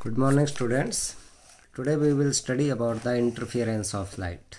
Good morning students. Today we will study about the interference of light.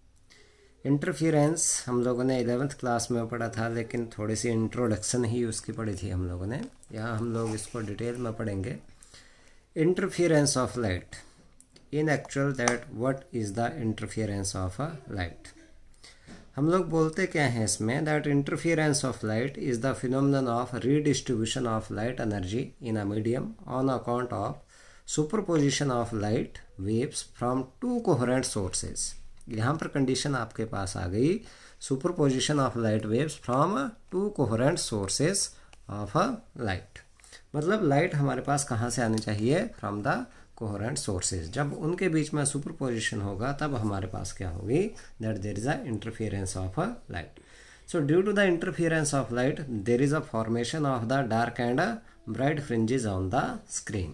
Interference हम लोगों ने 11th class में पढ़ा था, लेकिन थोड़ी सी इंट्रोडक्शन ही उसकी पढ़ी थी हम लोगों ने। यहाँ हम लोग इसको डिटेल में पढ़ेंगे। Interference of light, in actual that what is the interference of a light. हम लोग बोलते क्या हैं इसमें, that interference of light is the phenomenon of redistribution of light energy in a medium on account of superposition of light waves from two coherent sources. यहाँ पर condition आपके पास आ गई, superposition of light waves from two coherent sources of a light. मतलब light हमारे पास कहाँ से आनी चाहिए, फ्रॉम द कोहेरेंट सोर्सेज। जब उनके बीच में सुपरपोजिशन होगा तब हमारे पास क्या होगी, that there is a interference of a light. So due to the interference of light there is a formation of the dark and bright fringes on the screen.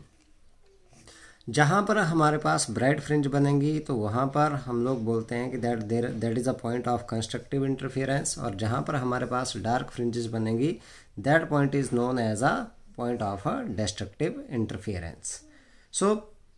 जहाँ पर हमारे पास ब्राइट फ्रिंज बनेंगी तो वहाँ पर हम लोग बोलते हैं कि that is a point of constructive interference, और जहाँ पर हमारे पास डार्क फ्रिंजेस बनेंगी that point is known as a point of a destructive interference. So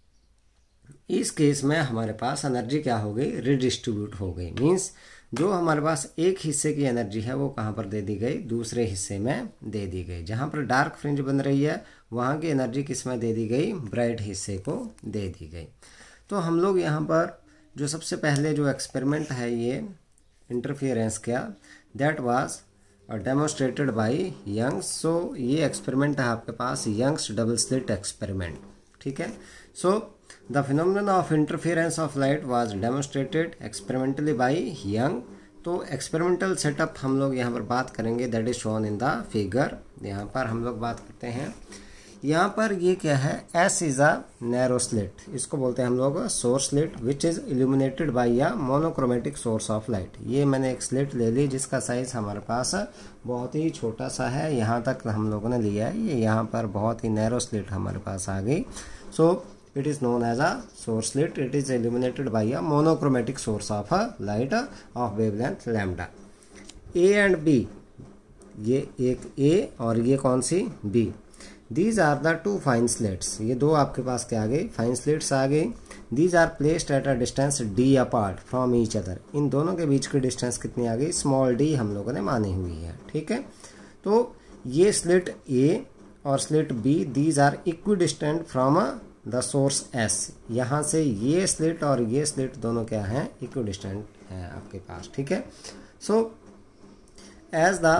इस केस में हमारे पास एनर्जी क्या हो गई, रिडिस्ट्रीब्यूट हो गई। मीन्स जो हमारे पास एक हिस्से की एनर्जी है वो कहाँ पर दे दी गई, दूसरे हिस्से में दे दी गई। जहाँ पर डार्क फ्रिंज बन रही है वहाँ की एनर्जी किस में दे दी गई, ब्राइट हिस्से को दे दी गई। तो हम लोग यहाँ पर जो सबसे पहले जो एक्सपेरिमेंट है ये इंटरफेरेंस क्या, that was demonstrated by Young's. So ये एक्सपेरिमेंट है आपके पास यंग्स डबल स्लिट एक्सपेरिमेंट, ठीक है। So the phenomenon of interference of light was demonstrated experimentally by Young। तो एक्सपेरिमेंटल सेटअप हम लोग यहाँ पर बात करेंगे, that is shown in the figure. यहाँ पर हम लोग बात करते हैं, यहाँ पर ये क्या है, S is a narrow slit, इसको बोलते हैं हम लोग source slit, which is illuminated by a monochromatic source of light. ये मैंने एक स्लिट ले ली जिसका साइज हमारे पास बहुत ही छोटा सा है, यहाँ तक हम लोगों ने लिया है। ये यहाँ पर बहुत ही नैरो स्लिट हमारे पास आ गई। सो it is known as a source slit. It is illuminated by a monochromatic source of a light of wavelength lambda। A and B, ये एक A और ये कौन सी B। These are the two fine slits। ये दो आपके पास क्या आ गई, फाइन स्लिट्स आ गई। These are placed at a distance D apart from each other। इन दोनों के बीच की डिस्टेंस कितनी आ गई, स्मॉल d हम लोगों ने मानी हुई है, ठीक है। तो ये स्लिट A और slit B, these are equidistant from the source S। यहाँ से ये स्लिट और ये स्लिट दोनों क्या हैं, इक्विडिस्टेंट है आपके पास, ठीक है। So as the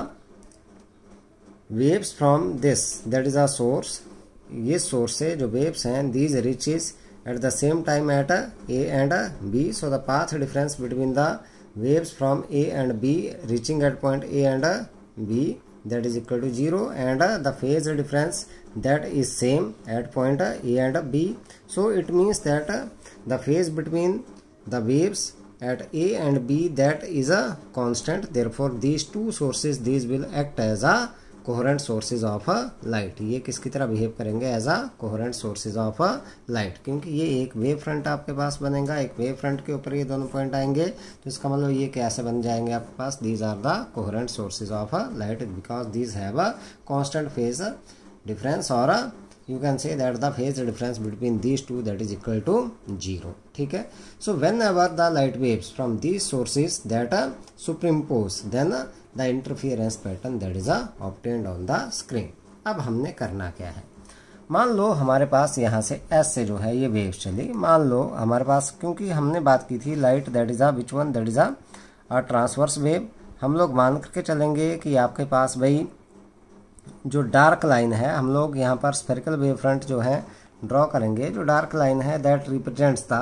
waves from this, that is a source, ये सोर्स से जो वेव्स हैं, these reaches at the same time at A and B। So the path difference between the waves from A and B reaching at point A and B that is equal to 0, and the phase difference that is same at point A and B। So it means that the phase between the waves at A and B that is a constant, therefore these two sources, these will act as a coherent sources of a light. ये किसकी तरह behave करेंगे, as a coherent sources of a light, क्योंकि ये एक wave front आपके पास बनेगा, एक वेव फ्रंट के ऊपर ये दोनों पॉइंट आएंगे, तो इसका मतलब ये कैसे बन जाएंगे आपके पास, these are the coherent sources of a light because these have a constant phase difference, और you can say that the phase difference between these two that is equal to 0, ठीक है। So whenever the light waves from these sources that are superimpose, then the interference pattern that is obtained on the screen। अब हमने करना क्या है, मान लो हमारे पास यहाँ से S से जो है ये वेव्स चली, मान लो हमारे पास, क्योंकि हमने बात की थी light that is which one, that is a transverse wave. हम लोग मान करके चलेंगे कि आपके पास भाई जो डार्क लाइन है, हम लोग यहाँ पर स्फेरिकल वेव फ्रंट जो है ड्रॉ करेंगे, जो डार्क लाइन है दैट रिप्रेजेंट्स द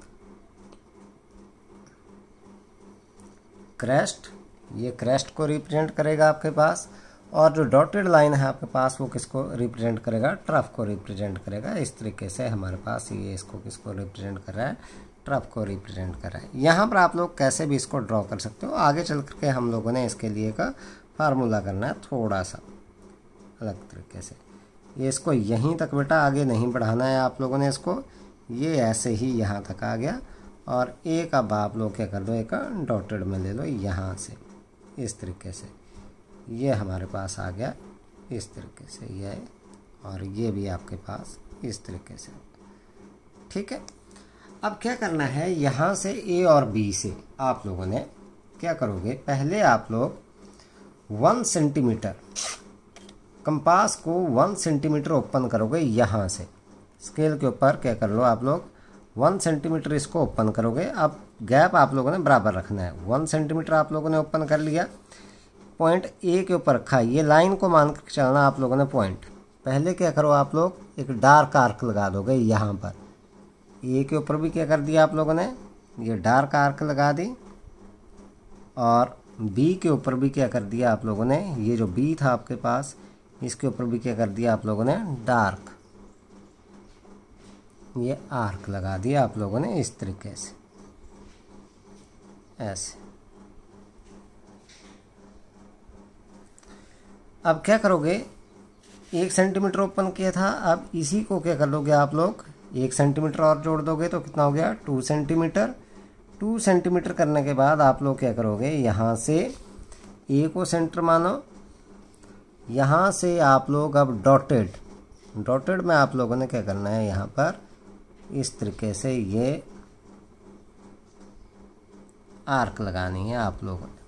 क्रेस्ट, ये क्रेस्ट को रिप्रेजेंट करेगा आपके पास, और जो डॉटेड लाइन है आपके पास वो किसको रिप्रेजेंट करेगा, ट्रफ को रिप्रेजेंट करेगा। इस तरीके से हमारे पास ये इसको किसको रिप्रेजेंट कर रहा है, ट्रफ को रिप्रेजेंट कर रहा है। यहाँ पर आप लोग कैसे भी इसको ड्रॉ कर सकते हो, आगे चल करके हम लोगों ने इसके लिए का फार्मूला करना है थोड़ा सा अलग तरीके से। ये इसको यहीं तक बेटा आगे नहीं बढ़ाना है आप लोगों ने इसको, ये ऐसे ही यहाँ तक आ गया, और एक अब आप लोग क्या कर दो, एक डॉटेड में ले लो यहाँ से, इस तरीके से ये हमारे पास आ गया, इस तरीके से ये, और ये भी आपके पास इस तरीके से। ठीक है। अब क्या करना है, यहाँ से ए और बी से आप लोगों ने क्या करोगे, पहले आप लोग 1 सेंटीमीटर कंपास को 1 सेंटीमीटर ओपन करोगे। यहाँ से स्केल के ऊपर क्या कर लो आप लोग, 1 सेंटीमीटर इसको ओपन करोगे। अब गैप आप लोगों ने बराबर रखना है। 1 सेंटीमीटर आप लोगों ने ओपन कर लिया, पॉइंट ए के ऊपर रखा। ये लाइन को मान कर चलना आप लोगों ने पॉइंट। पहले क्या करो आप लोग, एक डार्क आर्क लगा दोगे यहाँ पर। ए के ऊपर भी क्या कर दिया आप लोगों ने, ये डार्क आर्क लगा दी। और बी के ऊपर भी क्या कर दिया आप लोगों ने, ये जो बी था आपके पास, इसके ऊपर भी क्या कर दिया आप लोगों ने, डार्क ये आर्क लगा दिया आप लोगों ने इस तरीके से, ऐसे। अब क्या करोगे, 1 सेंटीमीटर ओपन किया था, अब इसी को क्या कर लोगे आप लोग, 1 सेंटीमीटर और जोड़ दोगे तो कितना हो गया, 2 सेंटीमीटर। 2 सेंटीमीटर करने के बाद आप लोग क्या करोगे, यहाँ से ए को सेंटर मानो। यहाँ से आप लोग अब डॉटेड में आप लोगों ने क्या करना है, यहाँ पर इस तरीके से ये आर्क लगानी है आप लोगों ने,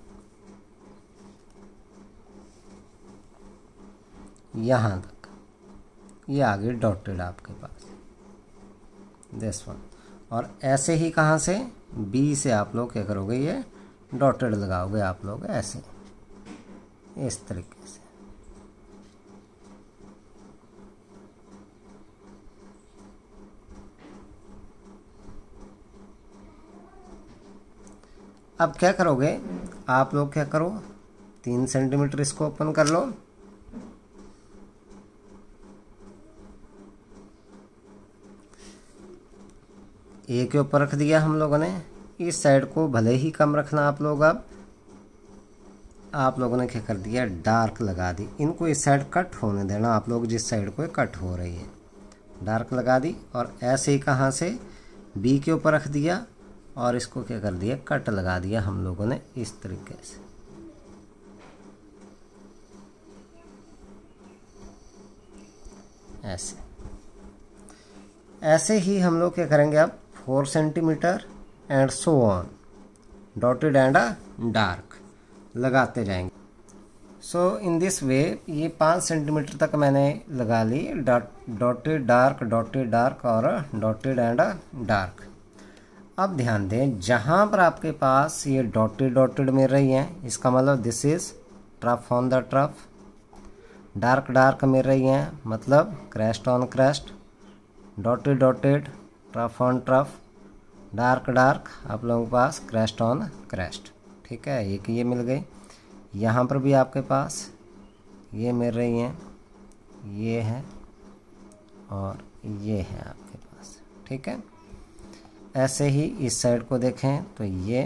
यहाँ तक। ये आगे डॉटेड आपके पास दिस वन। और ऐसे ही कहाँ से, बी से आप लोग क्या करोगे, ये डॉटेड लगाओगे आप लोग ऐसे, इस तरीके से। अब क्या करोगे आप लोग, क्या करो, 3 सेंटीमीटर इसको ओपन कर लो। ए के ऊपर रख दिया हम लोगों ने। इस साइड को भले ही कम रखना आप लोग। अब आप लोगों ने क्या कर दिया, डार्क लगा दी। इनको इस साइड कट होने देना आप लोग, जिस साइड को कट हो रही है, डार्क लगा दी। और ऐसे ही कहाँ से, बी के ऊपर रख दिया और इसको क्या कर दिया, कट लगा दिया हम लोगों ने इस तरीके से, ऐसे। ऐसे ही हम लोग क्या करेंगे, अब 4 centimetre and so on, dotted and dark लगाते जाएंगे। सो इन दिस वे ये 5 सेंटीमीटर तक मैंने लगा ली, डॉटेड डार्क और डॉटेड एंड डार्क। अब ध्यान दें, जहाँ पर आपके पास ये डॉटेड मिल रही हैं, इसका मतलब this is trough on the trough. Dark मिल रही हैं, मतलब crest on crest. Dotted trough on trough. Dark आप लोगों के पास क्रेस्ट ऑन क्रेस्ट। ठीक है, एक ये मिल गई। यहाँ पर भी आपके पास ये मिल रही हैं, ये है और ये है आपके पास। ठीक है, ऐसे ही इस साइड को देखें तो ये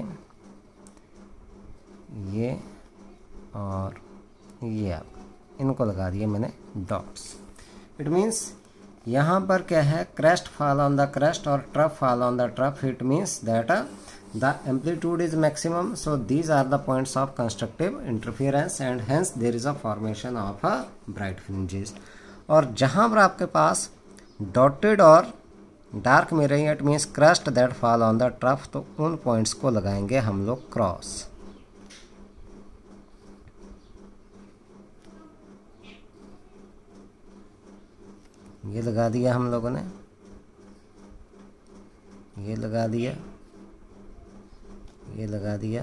और ये आप इनको लगा दिए मैंने डॉट्स। इट मीन्स यहाँ पर क्या है, crest fall on the crest और trough fall on the trough. It means that the amplitude is maximum, so these are the points of constructive interference and hence there is a formation of a bright fringes. और जहाँ पर आपके पास dotted और dark में रही, it means crest that fall on the trough, तो उन points को लगाएंगे हम लोग क्रॉस। ये लगा दिया हम लोगों ने, ये लगा दिया, ये लगा दिया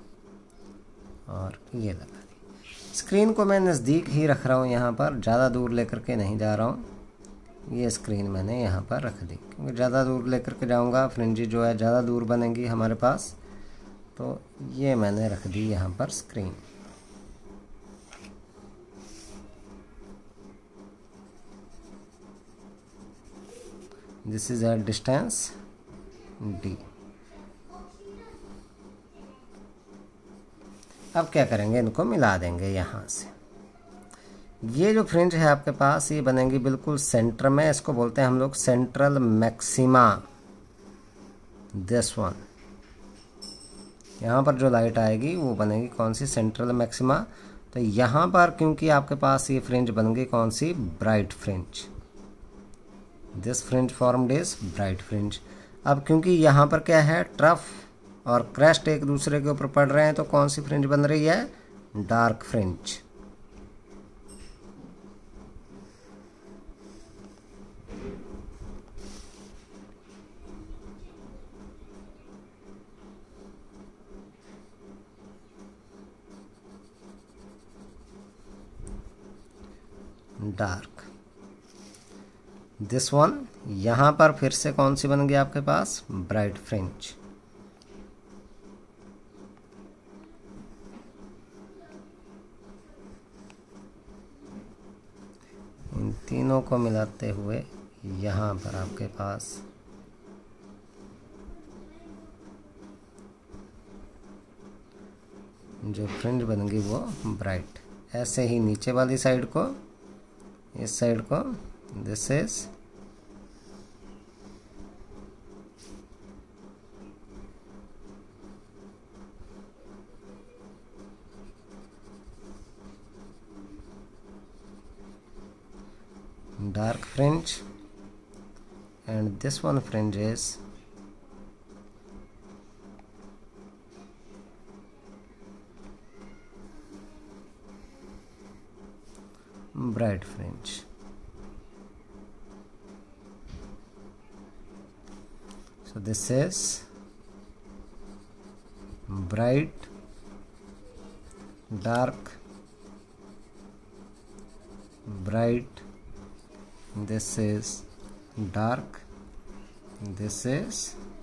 और ये लगा दिया। स्क्रीन को मैं नज़दीक ही रख रहा हूँ, यहाँ पर ज़्यादा दूर लेकर के नहीं जा रहा हूँ। ये स्क्रीन मैंने यहाँ पर रख दी, क्योंकि ज़्यादा दूर लेकर के जाऊँगा फ्रिंजी जो है ज़्यादा दूर बनेगी हमारे पास, तो ये मैंने रख दी यहाँ पर screen. This is at distance D। अब क्या करेंगे, इनको मिला देंगे यहाँ से। ये जो फ्रिंज है आपके पास, ये बनेंगी बिल्कुल सेंटर में। इसको बोलते हैं हम लोग सेंट्रल मैक्सिमा, दिस वन। यहाँ पर जो लाइट आएगी वो बनेगी कौन सी, सेंट्रल मैक्सिमा। तो यहाँ पर क्योंकि आपके पास ये फ्रिंज बन गई कौन सी, bright fringe. This fringe formed is bright fringe. अब क्योंकि यहाँ पर क्या है, ट्रफ और क्रेस्ट एक दूसरे के ऊपर पड़ रहे हैं, तो कौन सी फ्रिंज बन रही है, dark fringe. Dark. This one, यहां पर फिर से कौन सी बन गई आपके पास, ब्राइट फ्रिंज। इन तीनों को मिलाते हुए यहां पर आपके पास जो फ्रिंज बनेगी वो ब्राइट। ऐसे ही नीचे वाली साइड को, इस साइड को, this is dark fringe and this one fringe is bright fringe. So this is bright, dark, bright, this is dark, this is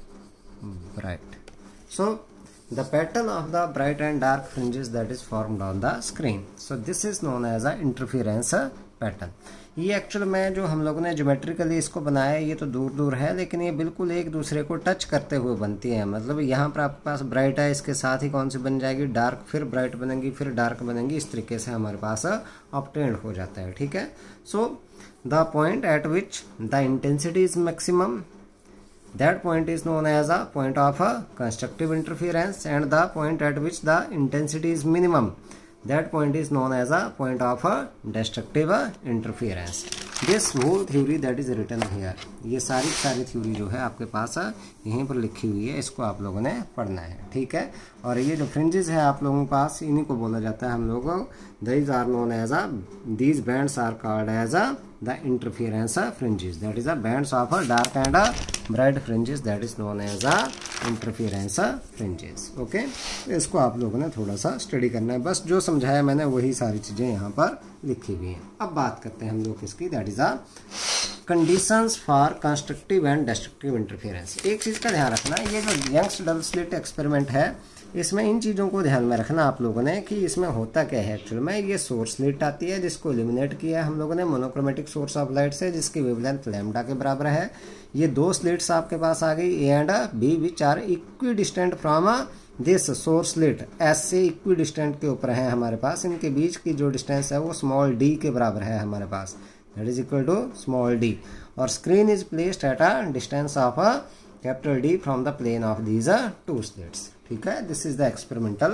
bright. So the pattern of the bright and dark fringes that is formed on the screen, so this is known as a interference pattern. ये actual में जो हम लोगों ने geometrically इसको बनाया है, ये तो दूर दूर है, लेकिन ये बिल्कुल एक दूसरे को टच करते हुए बनती है। मतलब यहाँ पर आपके पास ब्राइट है, इसके साथ ही कौन सी बन जाएगी, डार्क, फिर ब्राइट बनेगी, फिर डार्क बनेगी। इस तरीके से हमारे पास ऑब्टेन्ड हो जाता है। ठीक है। So the point at which the intensity is maximum, that point is known as a point of a constructive interference, and the point at which the intensity is minimum, that point is known as a point of a destructive interference. This whole theory that is written here, ये सारी theory जो है आपके पास यहीं पर लिखी हुई है, इसको आप लोगों ने पढ़ना है। ठीक है। और ये जो फ्रिंजेस है आप लोगों के पास, इन्हीं को बोला जाता है हम लोगों, these are known as a, these bands are called as a the interference fringes, that is a bands of a dark and a bright fringes, that is known as a interference fringes. Okay, इसको आप लोगों ने थोड़ा सा study करना है। बस जो समझाया मैंने वही सारी चीजें यहाँ पर लिखी हुई हैं। अब बात करते हैं हम लोग इसकी, that is a conditions for constructive and destructive interference. एक चीज का ध्यान रखना, ये जो यंग्स डबल स्लिट एक्सपेरिमेंट है, इसमें इन चीज़ों को ध्यान में रखना आप लोगों ने कि इसमें होता क्या है। एक्चुअल में ये सोर्स स्लिट आती है, जिसको एलिमिनेट किया है हम लोगों ने मोनोक्रोमेटिक सोर्स ऑफ लाइट से, जिसकी वेवलेंथ लैम्डा के बराबर है। ये दो स्लिट्स आपके पास आ गई, A and B, which are equidistant from this source slit. S से इक्वी डिस्टेंट के ऊपर है हमारे पास, इनके बीच की जो डिस्टेंस है वो स्मॉल डी के बराबर है हमारे पास, that is equal to small d. और screen is placed at a distance of capital D from the plane of these two slits. ठीक है। This is the experimental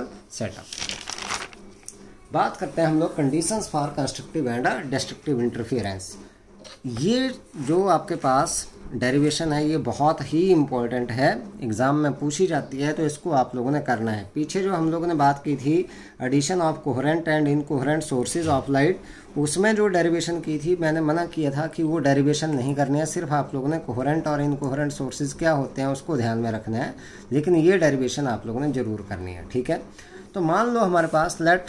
setup. बात करते हैं हम लोग conditions for constructive and destructive interference. ये जो आपके पास डेरिवेशन है, ये बहुत ही इम्पोर्टेंट है, एग्जाम में पूछी जाती है, तो इसको आप लोगों ने करना है। पीछे जो हम लोगों ने बात की थी addition of coherent and incoherent sources of light, उसमें जो डेरिवेशन की थी मैंने मना किया था कि वो डेरिवेशन नहीं करनी है, सिर्फ आप लोगों ने कोहेरेंट और इनकोहेरेंट सोर्सेज क्या होते हैं उसको ध्यान में रखना है, लेकिन ये डेरिवेशन आप लोगों ने जरूर करनी है। ठीक है। तो मान लो हमारे पास let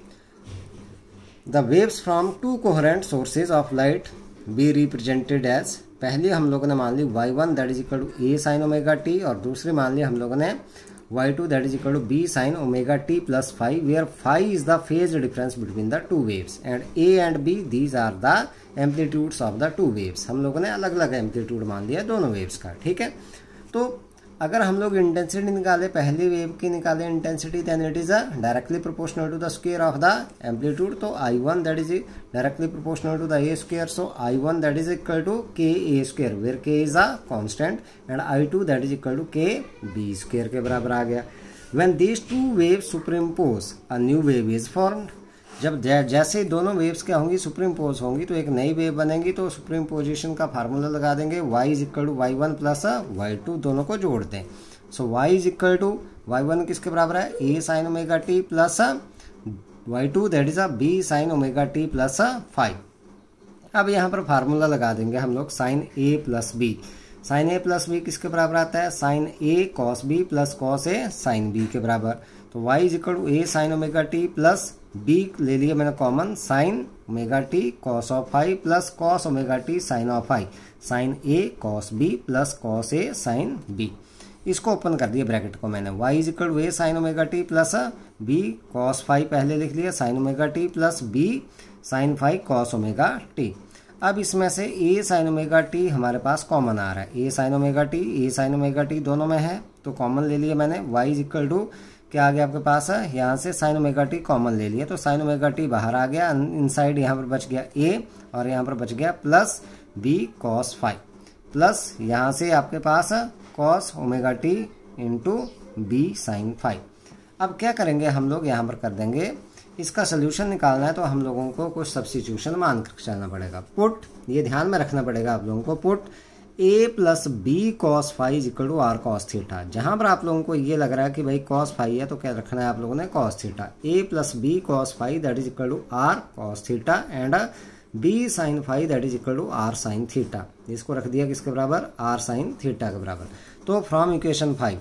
the waves from two coherent sources of light be represented as, पहले हम लोगों ने मान ली y1 that is equal to a sine omega t, और दूसरी मान ली हम लोगों ने y2 that is equal to b sine omega t plus phi, where phi is the phase difference between the two waves, and a and b these are the amplitudes of the two waves. हम लोगों ने अलग अलग amplitude मान लिया दोनों waves का। ठीक है। तो अगर हम लोग इंटेंसिटी निकाले, पहली वेव की निकाले intensity, then it is directly proportional to the square of the amplitude. तो I1 that is directly proportional to the a square, so I1 that is equal to k a square, where k is a constant, and I2 that is equal to k b square के बराबर आ गया। When these two waves superimpose a new wave is formed, जब जैसे ही दोनों waves क्या होंगी, supreme pose होंगी, तो एक नई वेव बनेगी। तो सुप्रीम पोजिशन का फार्मूला लगा देंगे, y is equal to y1 plus y2, दोनों को जोड़ दें। So y is equal to y1 किसके बराबर है, a sine omega t plus y2 that is b sine omega t plus 5। अब यहाँ पर फार्मूला लगा देंगे हम लोग, sine a plus b। Sine a plus b किसके बराबर आता है, sine a cos b plus cos a sine b के बराबर। तो y is equal to a sine omega t plus b ले लिया मैंने common, sine omega t cos of five plus cos omega t sine of five, sine a cos b plus cos a sine b। इसको open कर दिया bracket को मैंने, y is equal to a sine omega t plus b cos five पहले लिख लिया, sine omega t plus b sine five cos omega t. अब इसमें से a साइन ओमेगा टी हमारे पास कॉमन आ रहा है, a साइन ओमेगा टी दोनों में है, तो कॉमन ले लिया मैंने। y इज इक्वल टू क्या आ गया आपके पास है, यहाँ से साइन ओमेगा टी कॉमन ले लिया, तो साइन ओमेगा टी बाहर आ गया, इनसाइड यहाँ पर बच गया a और यहाँ पर बच गया plus b cos five, plus यहाँ से आपके पास cos omega t into b sine five. अब क्या करेंगे हम लोग, यहाँ पर कर देंगे, इसका सोल्यूशन निकालना है तो हम लोगों को कुछ सब्स्टिट्यूशन मान कर चलना पड़ेगा। पुट, ये ध्यान में रखना पड़ेगा आप लोगों को, put a plus b cos five is equal to r cos theta. जहां पर आप लोगों को ये लग रहा है कि भाई कॉस फाइव है तो क्या रखना है आप लोगों ने, cos theta. a plus b cos five that is equal to r cos theta and b sine five that is equal to r sine theta. इसको रख दिया किसके बराबर, आर साइन थीटा के बराबर। तो from equation 5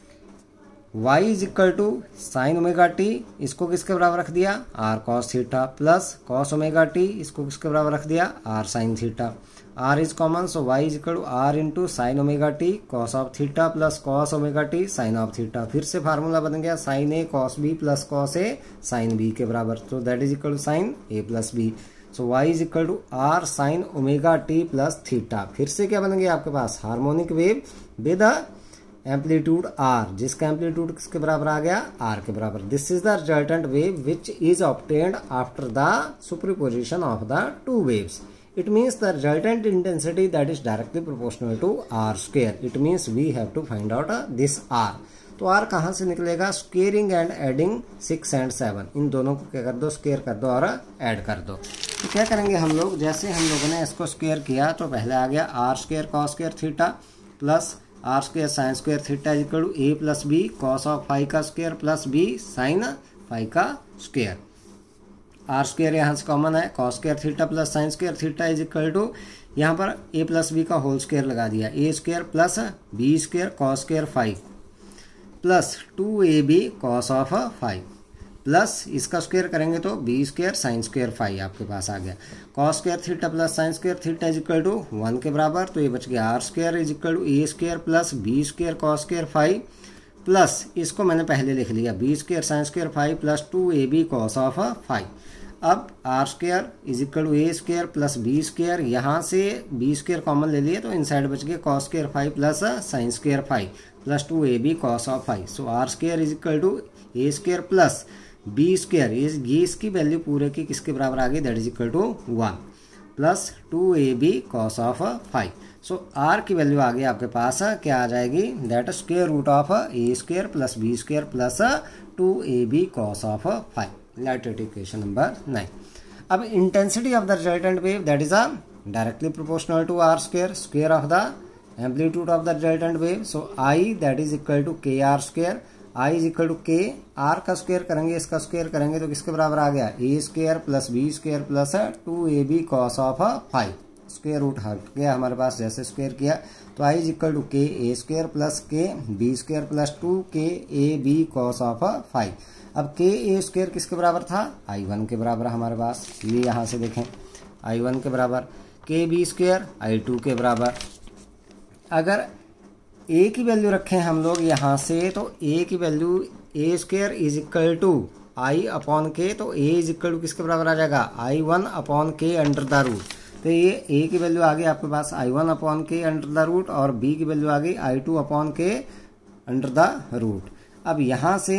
y is equal to sine omega t, इसको किसके बराबर रख दिया, r cos theta, plus cos omega t, इसको किसके बराबर रख दिया, r sine theta. r is common, so y is equal to r into sine omega t cos of theta plus cos omega t sine of theta. फिर से formula बन गया sine a cos b plus cos a sine b के बराबर, तो that is equal to sine a plus b। So y is equal to r sine omega t plus theta. फिर से क्या बन गया आपके पास, harmonic wave with amplitude r, जिसका एम्पलीट्यूड किसके बराबर आ गया, r के बराबर। This is the resultant wave which is obtained after the superposition of the two waves. It means the resultant intensity that is directly proportional to r square. It means we have to find out this r. तो r कहाँ से निकलेगा, squaring and adding 6 and 7, इन दोनों को क्या कर दो, स्क्वेयर कर दो और ऐड कर दो। तो क्या करेंगे हम लोग, जैसे हम लोगों ने इसको स्क्वेयर किया तो पहले आ गया are square cos square theta plus r square sine square theta equal to a plus b cos of five का square plus b sine five का स्क्वेयर। आर स्क्वेयर यहाँ से कॉमन है, cos square theta plus sine square theta is equal to, यहाँ पर a plus B का whole square लगा दिया, a square plus b square cos square five plus 2ab cos of five plus इसका square करेंगे तो b square sine square five आपके पास आ गया। Cos square theta plus sine square theta is equal to 1 के बराबर, तो ये बच गया are square is equal to a square plus b square cos square five plus इसको मैंने पहले लिख लिया b square sine square five plus 2ab cos of five. अब R square is equal to A square plus B square, यहाँ से B square common ले लिए तो इनसाइड बच गया cos square five plus sine square five plus 2ab cos of five. So R square is equal to A square plus B square, ये इसकी value पूरे की किसके बराबर आ गई, दैट इज इक्वल टू 1 प्लस 2ab cos of five. So R की वैल्यू आ गई आपके पास क्या आ जाएगी, that square root of A square plus B square plus 2ab cos of five. Let it equation number 9. अब intensity of the resultant wave that is directly proportional to r square, square of the amplitude of the resultant wave. So I that is equal to k r square. I is equal to k, r का square करेंगे, इसका square करेंगे तो किसके बराबर आ गया, a square plus b square plus 2ab cos of 5। Square root हट गया हमारे पास, जैसे स्क्वायर किया तो i is equal to k a square plus k b square plus 2k a b cos of 5। अब के ए स्क्वेयर किसके बराबर था, i1 के बराबर हमारे पास, ये यहाँ से देखें i1 के बराबर, के बी स्क्वेयर i2 के बराबर। अगर a की वैल्यू रखें हम लोग यहाँ से तो a की value a square is equal to i upon K, तो a इज इक्वल टू किसके बराबर आ जाएगा, i1 upon K under the root. तो ये a की वैल्यू आ गई आपके पास i1 upon K under the root और b की वैल्यू आ गई i2 upon K under the root. अब यहाँ से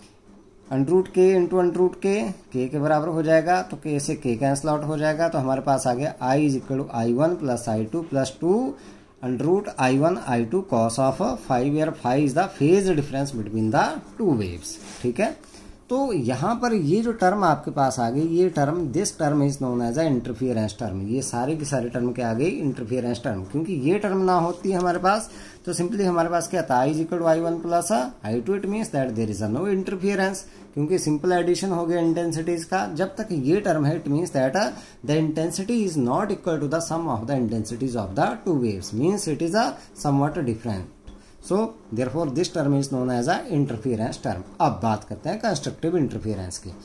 अंडरूट के इंटू अंडरूट के बराबर हो जाएगा, तो के से के कैंसिल आउट हो जाएगा, तो हमारे पास आ गया i is equal to i1 plus i2 plus 2 under root i1 i2 cos of 5 where 5 is the phase difference between the two waves. ठीक है, तो यहाँ पर ये जो टर्म आपके पास आ गई, ये term, this term is known as a interference term. ये सारे की सारी टर्म क्या आ गई, इंटरफियरेंस टर्म। क्योंकि ये टर्म ना होती है हमारे पास तो सिंपली हमारे पास क्या था, i equal to i1 plus i2, it means that there is a no interference. क्योंकि सिंपल एडिशन हो गया इंटेंसिटीज का। जब तक ये टर्म है, it means that the intensity is not equal to the sum of the intensities of the two waves, means it is a somewhat different. So therefore this term is known as a interference term। अब बात करते हैं constructive interference की।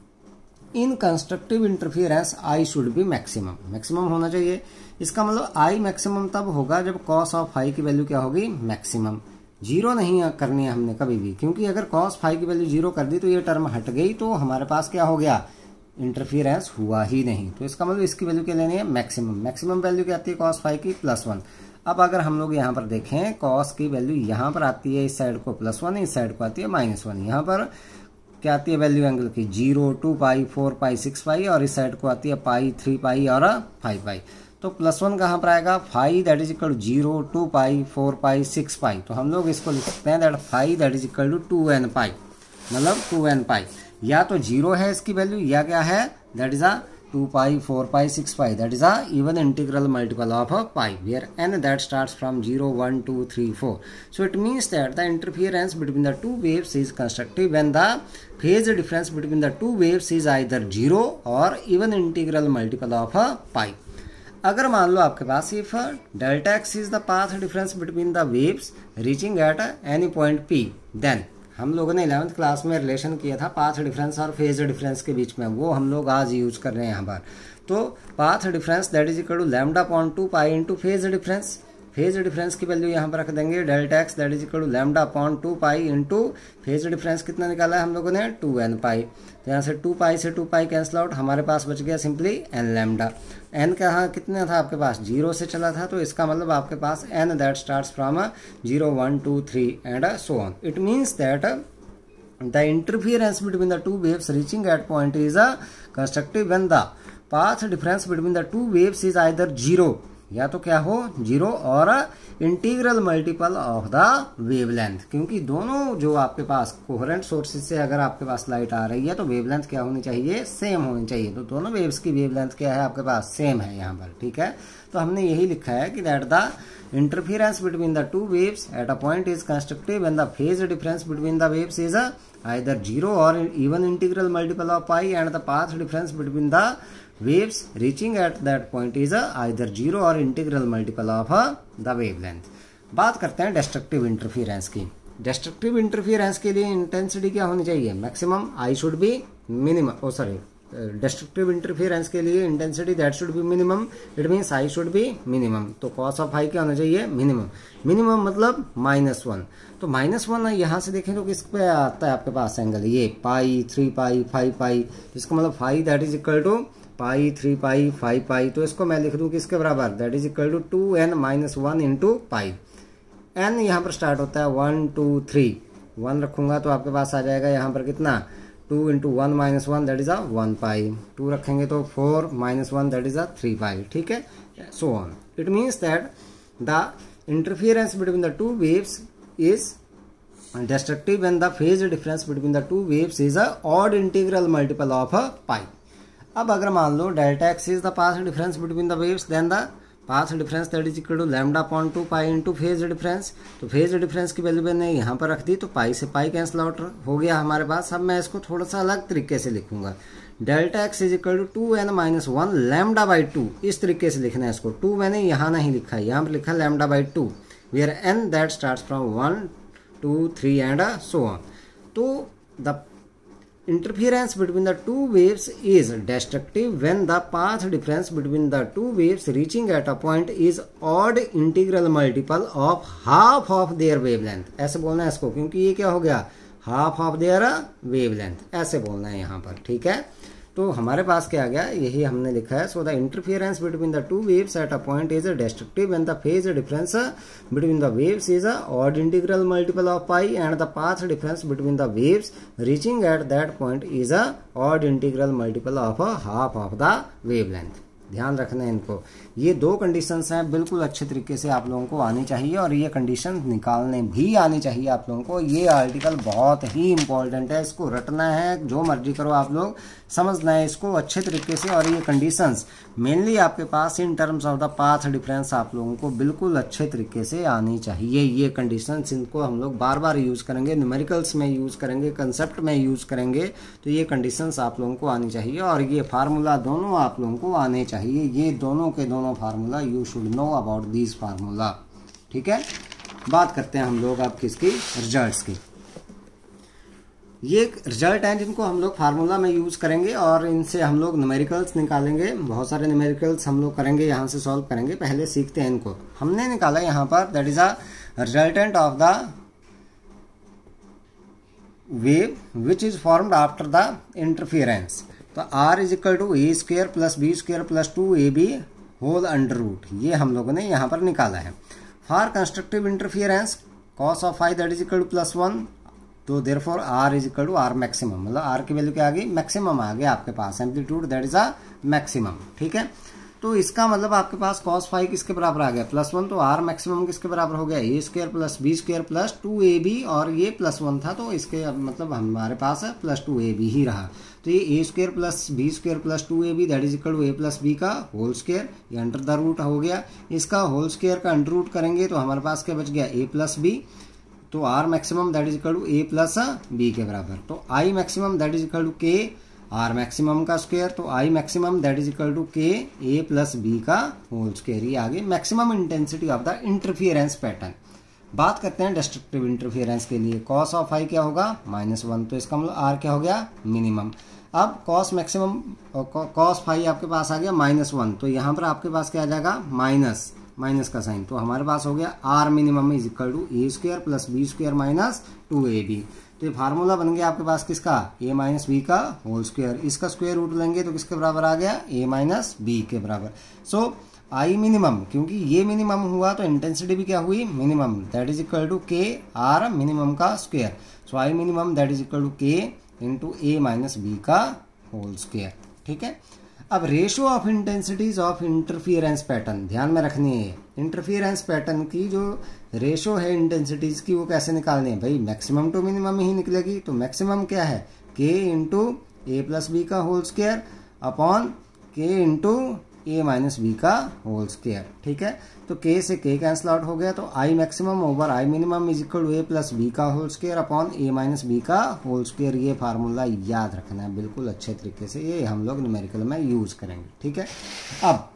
In constructive interference I should be maximum, maximum होना चाहिए। इसका मतलब I maximum तब होगा जब cos ऑफ फाई की वैल्यू क्या होगी, मैक्सिमम। जीरो नहीं करनी है हमने कभी भी, क्योंकि अगर cos फाई की वैल्यू जीरो कर दी तो ये टर्म हट गई, तो हमारे पास क्या हो गया, इंटरफियरेंस हुआ ही नहीं। तो इसका मतलब इसकी वैल्यू क्या लेनी है, मैक्सिमम। मैक्सिमम वैल्यू क्या आती है cos फाई की, +1। अब अगर हम लोग यहाँ पर देखें, cos की वैल्यू यहाँ पर आती है इस साइड को +1, इस साइड को आती है -1। यहाँ पर क्या आती है वैल्यू एंगल की, 0, 2 पाई, 4 पाई, 6 पाई, और इस साइड को आती है पाई, 3 पाई और 5 पाई। तो +1 कहाँ पर आएगा, phi that is equal to 0, 2 pi, 4 pi, 6 pi. तो हम लोग इसको लिख सकते हैं that phi that is equal to 2n pi, मतलब 2n पाई। या तो 0 है इसकी वैल्यू, या क्या है, that is a 2 pi, 4 pi, 6 pi, that is a even integral multiple of pi, where n that starts from 0, 1, 2, 3, 4. So it means that the interference between the two waves is constructive when the phase difference between the two waves is either 0 or even integral multiple of pi. अगर मान लो आपके पास if delta x is the path difference between the waves reaching at any point p, then हम लोगों ने 11th class में relation किया था पाथ डिफरेंस और फेज डिफरेंस के बीच में, वो हम लोग आज यूज कर रहे हैं यहाँ पर। तो path difference that is equal to λ/2 pi into phase difference. Phase difference की वैल्यू यहाँ पर रख देंगे delta X that is equal to λ/2 pi into phase difference कितना निकाला है हम लोगों ने, 2n पाई। तो यहाँ से 2 पाई से 2 पाई कैंसिल आउट, हमारे पास बच गया सिंपली n लैम्डा। n कहाँ कितना था आपके पास, 0 से चला था, तो इसका मतलब आपके पास n that starts from 0, 1, 2, 3 and so on. It means that the interference between the two waves reaching at point is constructive when the path difference between the two waves is either 0, या तो क्या हो 0, और integral multiple of the wavelength. क्योंकि दोनों जो आपके पास coherent sources से अगर आपके पास लाइट आ रही है तो वेवलेंथ क्या होनी चाहिए, सेम होनी चाहिए। तो दोनों वेव्स की वेवलेंथ क्या है आपके पास, सेम है यहाँ पर, ठीक है। तो हमने यही लिखा है कि that the interference between the two waves at a point is constructive when the phase difference between the waves is either 0 or even integral multiple of pi, and the path difference between the waves reaching at that point is either 0 or integral multiple of the wavelength। बात करते हैं destructive interference की। Destructive interference के लिए intensity क्या होनी चाहिए, maximum, I should be minimum, sorry destructive interference के लिए intensity that should be minimum, it means I should be minimum. तो कॉस ऑफ आई क्या होना चाहिए, मिनिमम। मिनिमम मतलब -1। तो -1 यहाँ से देखें तो किस पे आता है आपके पास एंगल, ये पाई, 3 पाई, 5 पाई। इसका मतलब phi that is equal to pi, 3 pi, 5 pi. तो इसको मैं लिख दूं किसके बराबर, that is equal to 2n-1 into pi. n यहाँ पर स्टार्ट होता है 1, 2, 3, 1 रखूंगा तो आपके पास आ जाएगा यहाँ पर कितना, 2 इंटू 1-1 दैट इज 1 पाई। 2 रखेंगे तो 4 -1 दैट इज 3 पाई, ठीक है, so on. It means that the interference between the two waves is destructive when the phase difference between the two waves is a odd integral multiple of pi। अब अगर मान लो delta X is the path difference between the waves, then the path difference that is equal to λ/2 pi into phase difference. तो phase difference की value मैंने यहाँ पर रख दी, तो पाई से पाई कैंसिल आउट हो गया हमारे पास। अब मैं इसको थोड़ा सा अलग तरीके से लिखूंगा, delta X is equal to 2n-1 λ/2, इस तरीके से लिखना है इसको। 2 मैंने यहाँ नहीं लिखा है, यहाँ पर लिखा λ/2, where n that starts from 1, 2, 3 and so on। तो the interference between the two waves is destructive when the path difference between the two waves reaching at a point is odd integral multiple of half of their wavelength। ऐसे बोलना है इसको, क्योंकि ये क्या हो गया, half of their wavelength, ऐसे बोलना है यहाँ पर, ठीक है। तो हमारे पास क्या आ गया, यही हमने लिखा है। So the interference between the two waves at a point is destructive when the phase difference between the waves is odd integral multiple of pi, and the path difference between the waves reaching at that point is odd integral multiple of half of the wavelength. ध्यान रखना है इनको। ये दो conditions हैं, बिल्कुल अच्छे तरीके से आप लोगों को आनी चाहिए और ये कंडीशन निकालने भी आनी चाहिए आप लोगों को। ये आर्टिकल बहुत ही इंपॉर्टेंट है, इसको रटना है, जो मर्जी करो आप लोग, समझना है इसको अच्छे तरीके से। और ये कंडीशंस मेनली आपके पास in terms of the path difference आप लोगों को बिल्कुल अच्छे तरीके से आनी चाहिए। ये कंडीशंस, इनको हम लोग बार बार यूज़ करेंगे, न्यूमेरिकल्स में यूज़ करेंगे, कंसेप्ट में यूज़ करेंगे, तो ये कंडीशंस आप लोगों को आनी चाहिए। और ये फार्मूला दोनों आप लोगों को आने चाहिए, ये दोनों के दोनों formula, you should know about these formula. ठीक है, बात करते हैं हम लोग अब किसकी, रिजल्ट्स की। ये एक रिजल्ट हैं जिनको हम लोग फार्मूला में यूज़ करेंगे और इनसे हम लोग न्यूमेरिकल्स निकालेंगे। बहुत सारे न्यूमेरिकल्स हम लोग करेंगे, यहाँ से सॉल्व करेंगे। पहले सीखते हैं इनको। हमने निकाला यहाँ पर that is a resultant of the wave which is formed after the interference. तो R is equal to A square plus B square plus 2ab whole under root, ये हम लोगों ने यहाँ पर निकाला है। For constructive interference cos of I that is equal to +1, तो therefore R is equal to R maximum, मतलब आर की वैल्यू क्या आ गई, मैक्सिमम आ गया आपके पास, amplitude that is a maximum. ठीक है, तो इसका मतलब आपके पास cos फाई किसके बराबर आ गया, +1, तो आर मैक्सिमम किसके बराबर हो गया, A square plus B square plus 2ab, और ये +1 था तो इसके मतलब हमारे पास है +2ab ही रहा। तो ये A square plus B square plus 2ab that is equal to A plus B का होल स्क्वायर, ये अंडर द रूट हो गया। इसका होल स्क्वायर का अंडर रूट करेंगे तो हमारे पास क्या बच गया, ए प्लस बी, तो R maximum that is equal to A plus B के बराबर। तो I maximum that is equal to K R maximum का स्क्वायर, तो I maximum that is equal to K A plus B का whole square. ये आगे maximum intensity of the interference pattern. बात करते हैं डिस्ट्रक्टिव इंटरफियरेंस के लिए। कॉस ऑफ आई क्या होगा, -1, तो इसका मतलब आर क्या हो गया, मिनिमम। अब कॉस मैक्सिमम, कॉस फाई आपके पास आ गया -1, तो यहाँ पर आपके पास क्या आ जाएगा, माइनस का साइन, तो हमारे पास हो गया R minimum is equal to A square plus B square minus 2ab। तो ये फार्मूला बन गया आपके पास किसका, a माइनस बी का होल स्क्वायर। इसका स्क्वायर रूट लेंगे तो किसके बराबर आ गया, a माइनस बी के बराबर। सो आई मिनिमम, क्योंकि ये मिनिमम हुआ तो इंटेंसिटी भी क्या हुई, minimum, that is equal to K R minimum का square. So I minimum that is equal to K into A minus B का होल स्क्वायर। ठीक है, अब ratio of intensities of interference pattern ध्यान में रखनी है। इंटरफियरेंस पैटर्न की जो रेशियो है इंटेंसिटीज की, वो कैसे निकालनी है भाई, मैक्सिमम टू मिनिमम ही निकलेगी। तो मैक्सिमम क्या है, K into A plus B का whole square upon K into A minus B का होल स्क्वायर। ठीक है, तो के से के कैंसिल आउट हो गया, तो I maximum over I minimum is equal to A plus B का whole square upon A minus B का होल स्क्वायर। ये फार्मूला याद रखना है बिल्कुल अच्छे तरीके से, ये हम लोग न्यूमेरिकल में यूज करेंगे। ठीक है, अब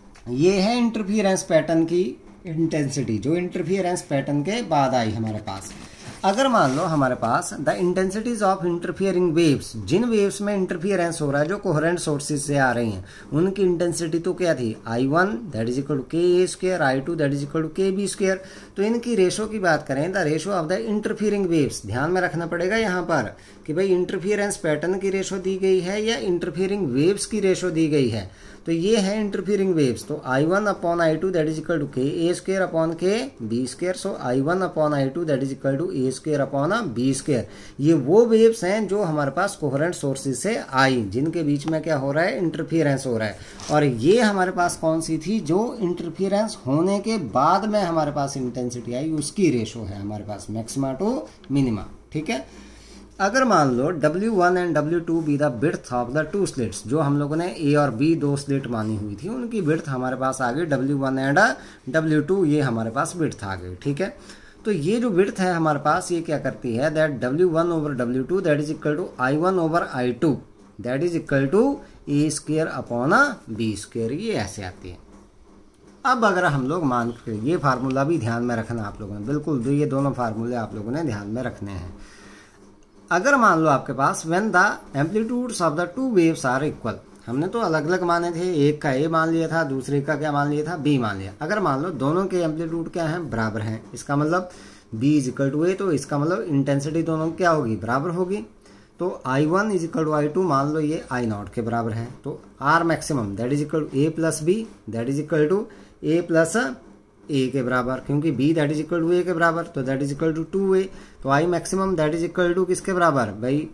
ये है इंटरफियरेंस पैटर्न की इंटेंसिटी, जो इंटरफियरेंस पैटर्न के बाद आई हमारे पास। अगर मान लो हमारे पास the intensities of interfering waves, जिन वेव्स में इंटरफियरेंस हो रहा है जो कोहेरेंट सोर्सेज से आ रही हैं, उनकी इंटेंसिटी तो क्या थी, I1 that is equal to K A square, I2 that is equal to K B square. तो इनकी रेशो की बात करें, the ratio of the interfering waves, ध्यान में रखना पड़ेगा यहाँ पर कि भाई इंटरफियरेंस पैटर्न की रेशो दी गई है या इंटरफियरिंग वेव्स की रेशो दी गई है। तो ये है इंटरफियरिंग वेव्स, तो I1 upon I2 that is equal to K A square upon K B square. So I1 upon I2 that is equal to A square upon B square. ये वो वेव्स हैं जो हमारे पास कोहेरेंट सोर्सेज से आई, जिनके बीच में क्या हो रहा है, इंटरफियरेंस हो रहा है। और ये हमारे पास कौन सी थी, जो इंटरफियरेंस होने के बाद में हमारे पास इंटेंसिटी आई, उसकी रेशो है हमारे पास मैक्सिमा टू मिनिमा। ठीक है, अगर मान लो W1 and W2 be the width of the two slits, जो हम लोगों ने A और B दो स्लिट मानी हुई थी, उनकी विड्थ हमारे पास आ गई W1 एंड W2, ये हमारे पास विड्थ आ गई। ठीक है, तो ये जो विड्थ है हमारे पास, ये क्या करती है, that W1 over W2 that is equal to I1 over I2 that is equal to A square upon B square, ये ऐसे आती है। अब अगर हम लोग मान, ये फार्मूला भी ध्यान में रखना आप लोगों ने, बिल्कुल ये दोनों फार्मूले आप लोगों ने ध्यान में रखने हैं। अगर मान लो आपके पास when the amplitudes of the two waves are equal, हमने तो अलग अलग माने थे, एक का ए मान लिया था, दूसरे का क्या मान लिया था, बी मान लिया। अगर मान लो दोनों के एम्पलीट्यूड क्या है, बराबर हैं, इसका मतलब b is equal to a, तो इसका मतलब इंटेंसिटी दोनों क्या होगी, बराबर होगी। तो I1 is equal to I2 मान लो ये I0 के बराबर है, तो R maximum that is equal to A plus b that is equal to A plus a के बराबर, क्योंकि b that is equal to a के बराबर, तो that is equal to 2a। तो I maximum that is equal to किसके बराबर भाई,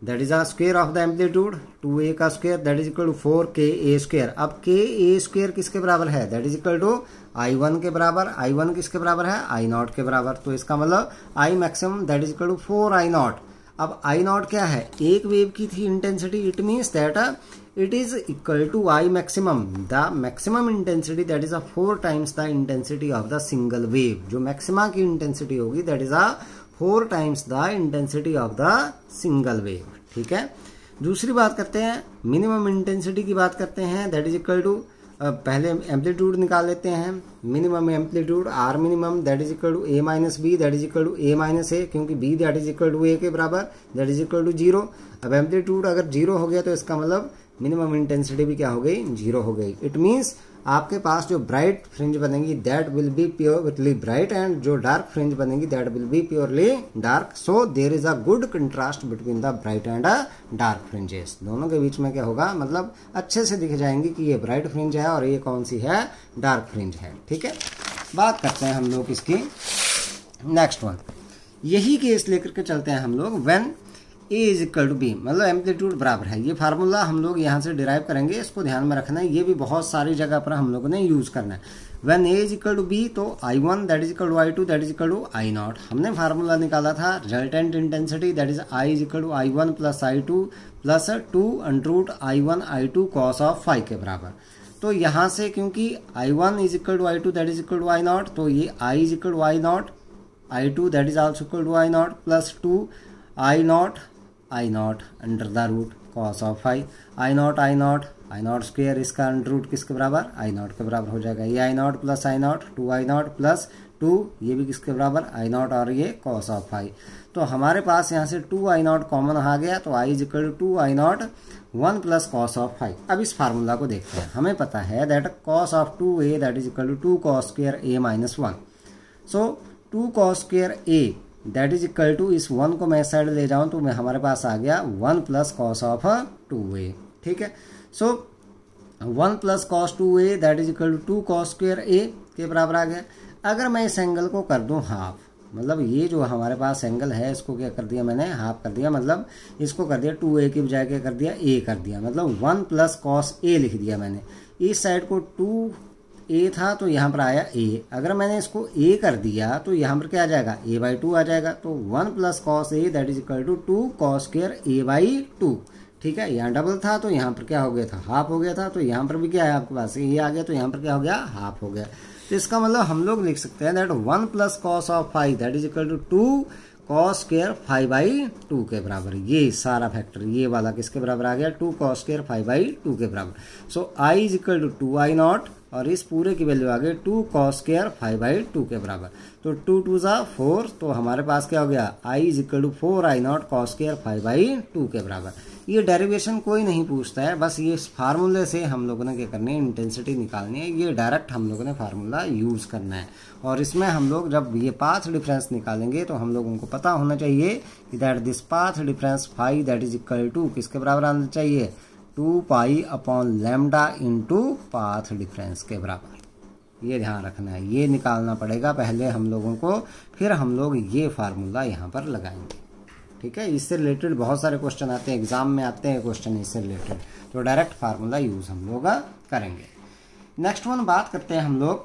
that is a square of the amplitude 2a का square that is equal to 4ka square. अब ka square किसके बराबर है, that is equal to I1 के बराबर। I1 किसके बराबर है, I0 के बराबर। तो इसका मतलब I maximum that is equal to 4I0। अब I0 क्या है, एक वेव की थी intensity, it means that it is equal to I maximum, the maximum intensity that is 4 times the intensity of the single wave. जो maxima की intensity होगी that is 4 times the intensity of the single wave. ठीक है, दूसरी बात करते हैं, minimum intensity की बात करते हैं, दैट इज इक्वल टू पहले एम्पलीट्यूड निकाल लेते हैं। Minimum amplitude R minimum that is equal to a minus b that is equal to a minus a, क्योंकि b that is equal to a के बराबर दैट इज इक्वल टू 0। अब amplitude अगर 0 हो गया तो इसका मतलब मिनिमम इंटेंसिटी भी क्या हो गई, 0 हो गई। इट मीन्स आपके पास जो ब्राइट फ्रिंज बनेगी that will be purely bright and जो डार्क फ्रिंज बनेगी that will be purely dark. So there is a good contrast between the bright and dark fringes. दोनों के बीच में क्या होगा, मतलब अच्छे से दिख जाएंगे कि ये ब्राइट फ्रिंज है और ये कौन सी है, डार्क फ्रिंज है। ठीक है, बात करते हैं हम लोग इसकी नेक्स्ट वन। यही केस लेकर के चलते हैं हम लोग when A is equal to b, मतलब एम्पलीट्यूड बराबर है। ये फार्मूला हम लोग यहाँ से डिराइव करेंगे, इसको ध्यान में रखना है, ये भी बहुत सारी जगह पर हम लोगों ने यूज करना है। When A is equal to b तो I1 that is equal to I2 that is equal to I0। हमने फार्मूला निकाला था resultant intensity that is I is equal to I1 plus I2 plus 2 under I1 I2 cos of phi के बराबर। तो यहाँ से क्योंकि I1 is equal to I2 that is equal to I0, तो ये I is equal to I0, I2 that is also equal to I0 plus 2 I0 under the root cos of phi. I0 square, इसका under root किसके बराबर, I0 के बराबर हो जाएगा। ये I0 plus I0 2I0 plus 2, ये भी किसके बराबर, I0 और ये कॉस ऑफ फाई। तो हमारे पास यहाँ से 2I0 कॉमन आ गया, तो I is equal to 2I0 1 plus cos of phi. अब इस फार्मूला को देखते हैं, हमें पता है that cos of 2A that is equal to 2 cos square A minus 1। So 2 cos square A that is equal to, इस 1 को मैं साइड ले जाऊं तो मैं हमारे पास आ गया 1 प्लस कॉस ऑफ 2A। ठीक है, so 1 plus cos 2A that is equal to 2 cos square A के बराबर आ गया। अगर मैं इस एंगल को कर दूं हाफ, मतलब ये जो हमारे पास एंगल है इसको क्या कर दिया मैंने, हाफ कर दिया, मतलब इसको कर दिया 2A की बजाय क्या कर दिया, A कर दिया, मतलब 1 प्लस कॉस A लिख दिया मैंने। इस साइड को 2A था तो यहाँ पर आया A, अगर मैंने इसको A कर दिया तो यहाँ पर क्या आ जाएगा, A/2 आ जाएगा। तो 1 plus cos A that is equal to 2 cos square A/2। ठीक है, यहाँ डबल था तो यहाँ पर क्या हो गया था, हाफ हो गया था। तो यहाँ पर भी क्या है आपके पास, A आ गया तो यहाँ पर क्या हो गया, हाफ हो गया। तो इसका मतलब हम लोग लिख सकते हैं that 1 plus cos of phi that is equal to 2 cos square 5/2 के बराबर। ये सारा फैक्टर ये वाला किसके बराबर आ गया, 2 कॉस स्क्वायर 5/2 के बराबर। So I is equal to 2I0 और इस पूरे की वैल्यू आ गई 2 कॉस स्क्वायर 5/2 के बराबर। तो 2 2 जा 4, तो हमारे पास क्या हो गया, I is equal to 4I0 cos square 5/2 के बराबर। ये डेरिवेशन कोई नहीं पूछता है, बस ये फार्मूले से हम लोगों ने क्या करनी है, इंटेंसिटी निकालनी है। ये डायरेक्ट हम लोगों ने फार्मूला यूज करना है और इसमें हम लोग जब ये पाथ डिफरेंस निकालेंगे तो हम लोगों को पता होना चाहिए कि that this path difference phi that is equal to किसके बराबर आना चाहिए, 2 pi upon lambda into path difference के बराबर। ये ध्यान रखना है, ये निकालना पड़ेगा पहले हम लोगों को, फिर हम लोग ये फार्मूला यहाँ पर लगाएंगे। ठीक है, इससे रिलेटेड बहुत सारे क्वेश्चन आते हैं, एग्जाम में आते हैं क्वेश्चन इससे रिलेटेड, तो डायरेक्ट फार्मूला यूज हम लोग करेंगे। नेक्स्ट वन बात करते हैं हम लोग,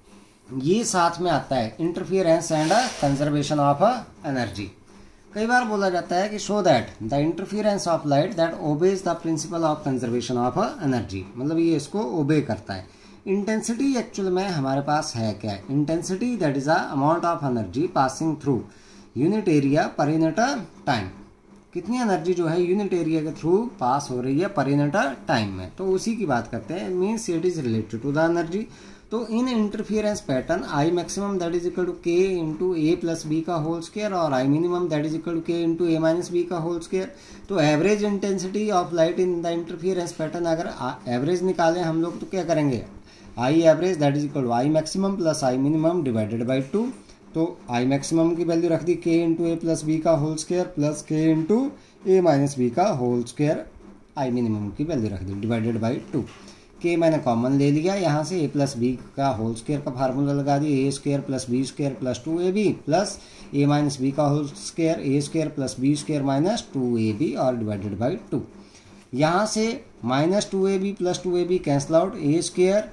ये साथ में आता है interference and conservation of energy. कई बार बोला जाता है कि show that the interference of light that obeys the principle of conservation of energy, मतलब ये इसको ओबे करता है। इंटेंसिटी एक्चुअल में हमारे पास है क्या, intensity that is a amount of energy passing through unit area per unit time. कितनी एनर्जी जो है यूनिट एरिया के थ्रू पास हो रही है पर यूनिट टाइम में, तो उसी की बात करते हैं। Means it is related to the energy. तो in interference pattern I maximum that is equal to K into A plus B का होल स्क्वायर और I minimum that is equal to K into A minus B का whole square. तो average intensity of light in the interference pattern, अगर average निकालें हम लोग तो क्या करेंगे, I average that is equal to I maximum plus I minimum divided by 2। तो I मैक्सिमम की वैल्यू रख दी K into A plus B का whole square plus K into A minus B का होल स्क्वायर, I मिनिमम की value रख दी divided by 2। के मैंने कॉमन ले लिया यहाँ से, ए प्लस बी का होल स्क्वायर का फार्मूला लगा दिया, a square plus B square plus 2ab plus a minus B का whole square, a square plus B square minus 2ab और डिवाइडेड बाई 2। यहाँ से minus 2ab plus 2ab cancel out, a square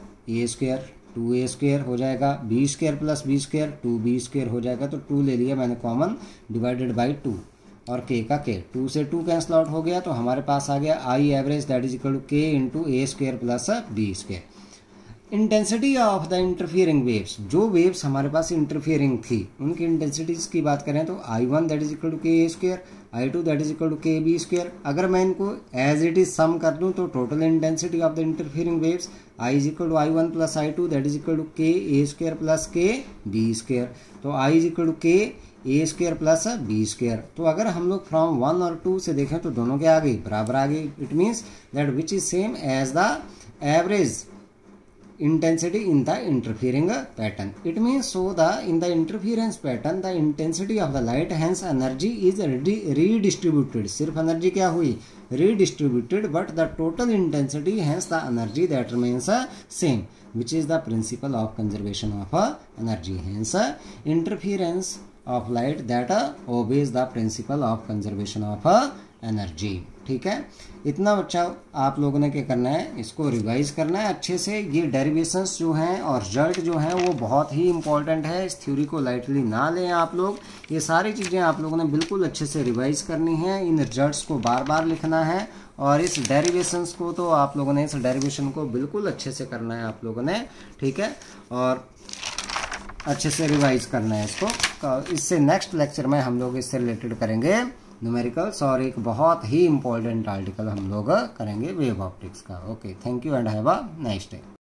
2a square हो जाएगा, b square plus B square 2b square हो जाएगा, तो 2 ले लिया मैंने कॉमन, डिवाइडेड बाई 2 और के का के, 2 से 2 कैंसल आउट हो गया, तो हमारे पास आ गया I average that is equal to K into a square plus B square. Intensity of the interfering waves, जो वेव्स हमारे पास इंटरफियरिंग थी उनकी इंटेंसिटीज की बात करें तो I1 that is equal to K A square, I2 that is equal to K B square. अगर मैं इनको एज इट इज सम कर दूं तो total intensity of the interfering waves I is equal to I1 plus I2 that is equal to K A square plus K B square. तो I is equal to K A square plus B square. तो अगर हम लोग from 1 और 2 से देखें तो दोनों के आगे बराबर आ गई। It means that which is same as the average intensity in the interfering pattern. It means so in the interference pattern the intensity of the light hence energy is redistributed. सिर्फ energy क्या हुई, redistributed, but the total intensity hence the energy that remains same, which is the principle of conservation of energy. Hence interference of light that obeys the principle of conservation of energy. ठीक है, इतना बच्चा आप लोगों ने क्या करना है, इसको रिवाइज करना है अच्छे से। ये डेरिवेशंस जो हैं और रिजल्ट जो हैं वो बहुत ही इंपॉर्टेंट है, इस थ्योरी को लाइटली ना लें आप लोग। ये सारी चीज़ें आप लोगों ने बिल्कुल अच्छे से रिवाइज करनी है, इन रिजल्ट्स को बार बार लिखना है और इस डेरिवेशंस को तो आप लोगों ने, इस डेरिवेशन को बिल्कुल अच्छे से करना है आप लोगों ने, ठीक है, और अच्छे से रिवाइज करना है इसको। इससे नेक्स्ट लेक्चर में हम लोग इससे रिलेटेड करेंगे न्यूमेरिकल्स और एक बहुत ही इंपॉर्टेंट आर्टिकल हम लोग करेंगे वेव ऑप्टिक्स का। Okay, thank you and have a nice day.